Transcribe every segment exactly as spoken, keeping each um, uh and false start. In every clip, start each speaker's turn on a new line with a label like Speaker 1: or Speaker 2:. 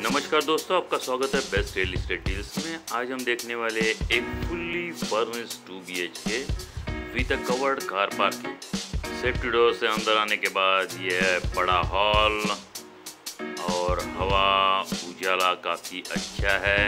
Speaker 1: नमस्कार दोस्तों, आपका स्वागत है बेस्ट रियल एस्टेट डील्स में। आज हम देखने वाले एक fully furnished two B H K with a covered car parking. Safety door से अंदर आने के बाद ये है बड़ा हॉल और हवा उजाला काफ़ी अच्छा है।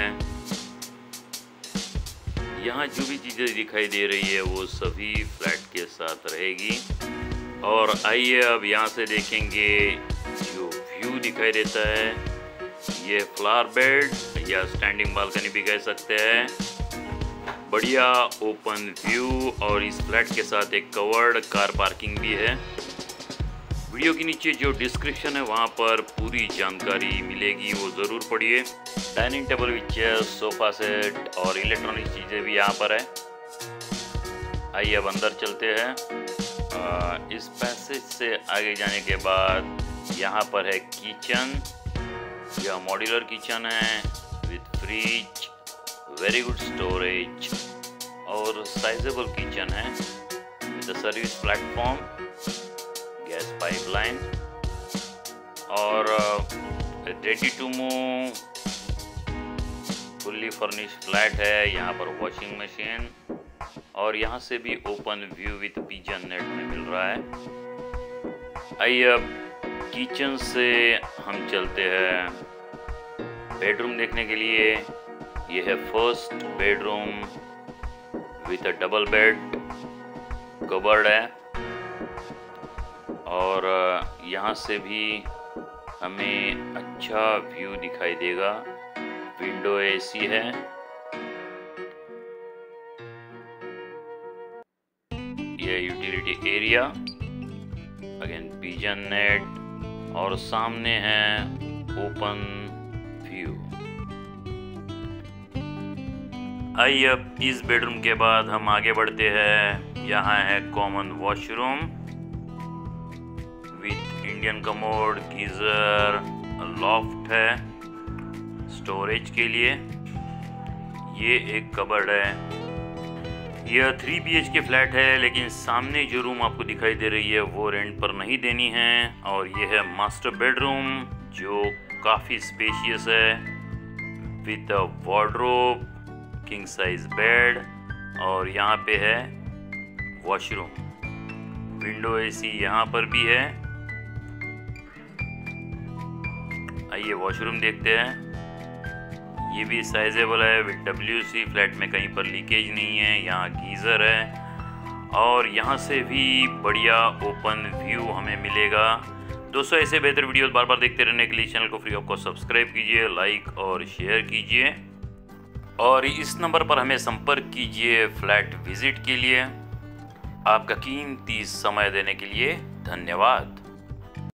Speaker 1: यहाँ जो भी चीज़ें दिखाई दे रही है वो सभी फ्लैट के साथ रहेगी। और आइए अब यहाँ से देखेंगे जो व्यू दिखाई देता है। ये फ्लावर बेड या स्टैंडिंग बालकनी भी कह सकते हैं। बढ़िया ओपन व्यू और इस फ्लैट के साथ एक कवर्ड कार पार्किंग भी है। वीडियो के नीचे जो डिस्क्रिप्शन है वहाँ पर पूरी जानकारी मिलेगी, वो ज़रूर पढ़िए। Dining table with chair, sofa set और इलेक्ट्रॉनिक चीज़ें भी यहाँ पर है। आइए अब अंदर चलते हैं। आ, इस पैसेज से आगे जाने के बाद यहाँ पर है किचन। यह मॉड्यूलर किचन है with fridge, very good storage और साइजेबल किचन है with service platform, gas pipeline और ready to move fully furnished flat है। यहाँ पर वॉशिंग मशीन और यहाँ से भी open view with pigeon net में मिल रहा है। आइए अब किचन से हम चलते हैं बेडरूम देखने के लिए। ये है first bedroom with a double bed, cupboard है और यहाँ से भी हमें अच्छा व्यू दिखाई देगा। विंडो एसी है। ये utility area, again pigeon net और सामने है ओपन व्यू। आइए अब इस बेडरूम के बाद हम आगे बढ़ते हैं। यहाँ है common washroom with Indian commode, geyser, loft है स्टोरेज के लिए। ये एक कबर्ड है। यह three B H K flat है, लेकिन सामने जो रूम आपको दिखाई दे रही है वो रेंट पर नहीं देनी है। और ये है मास्टर बेडरूम जो काफ़ी स्पेशियस है with a wardrobe, king size bed और यहाँ पे है वॉशरूम। विंडो एसी यहाँ पर भी है। आइए वॉशरूम देखते हैं। ये भी साइजेबल है विद डब्ल्यू सी। फ्लैट में कहीं पर लीकेज नहीं है। यहाँ गीज़र है और यहाँ से भी बढ़िया ओपन व्यू हमें मिलेगा। दोस्तों, ऐसे बेहतर वीडियोस बार बार देखते रहने के लिए चैनल को फ्री ऑफ कॉस्ट सब्सक्राइब कीजिए, लाइक और शेयर कीजिए और इस नंबर पर हमें संपर्क कीजिए फ्लैट विजिट के लिए। आपका कीमती समय देने के लिए धन्यवाद।